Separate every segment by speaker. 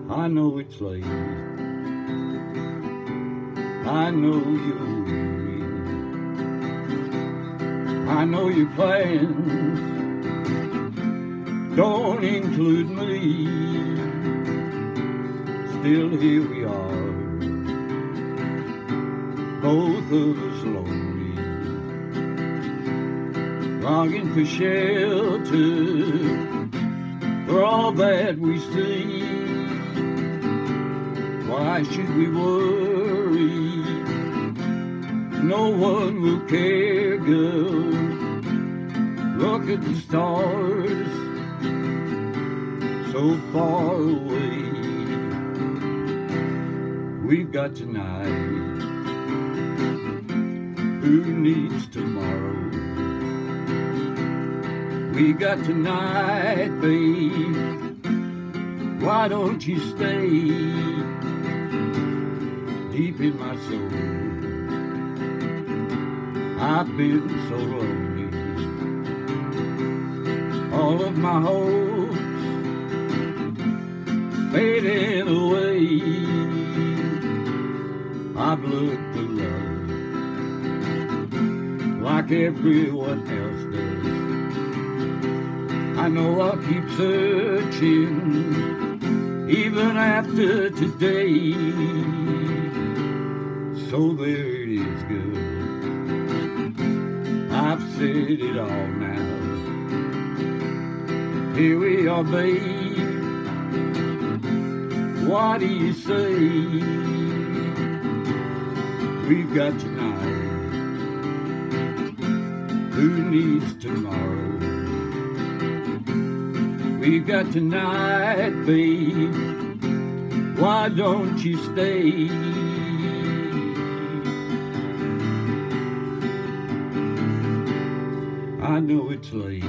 Speaker 1: I know it's late. I know you're weary. I know your plans don't include me. Still here we are, both of us lonely, longing for shelter for all that we see. Why should we worry? No one will care, girl. Look at the stars so far away. We've got tonight. Who needs tomorrow? We got tonight, babe. Why don't you stay deep in my soul? I've been so lonely. All of my hopes fading away. I've looked for love like everyone else does. I know I'll keep searching even after today. So there it is, girl. I've said it all now. Here we are, babe. What do you say? We've got tonight. Who needs tomorrow? We've got tonight, babe. Why don't you stay? I know it's late.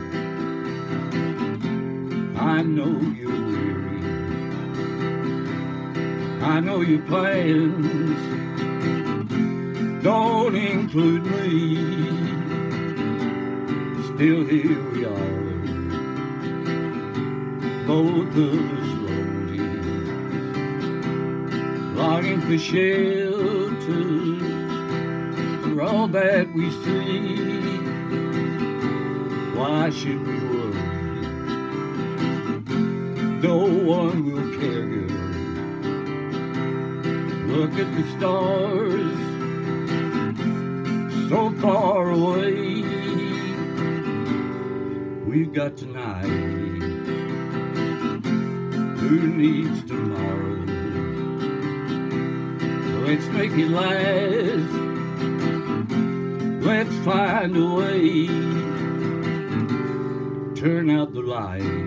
Speaker 1: I know you're weary. I know your plans don't include me. Still here we are, both of us lonely, longing for shelter for all that we see. Why should we worry? No one will care, girl. Look at the stars so far away. We've got tonight. Who needs tomorrow? Let's make it last. Let's find a way. Turn out the light.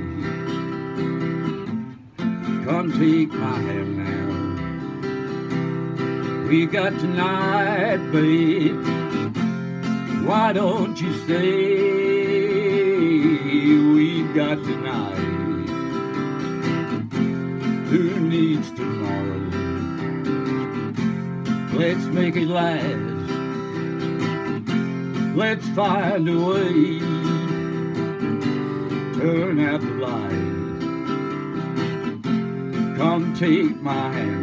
Speaker 1: Come take my hand now. We got tonight, babe. Why don't you stay? We've got tonight. Who needs tomorrow? Let's make it last. Let's find a way. Turn out the light. Come take my hand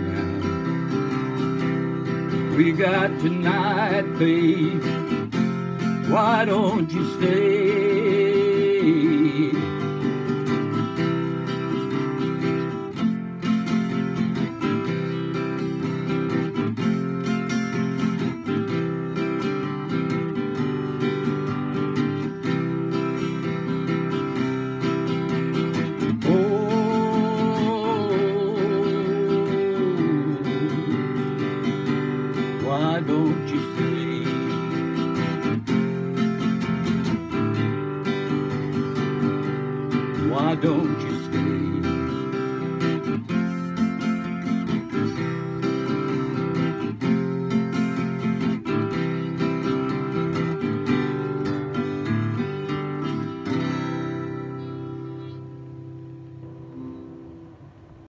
Speaker 1: now. We got tonight, babe. Why don't you stay?